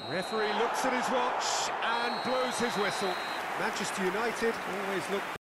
Referee looks at his watch and blows his whistle. Manchester United always look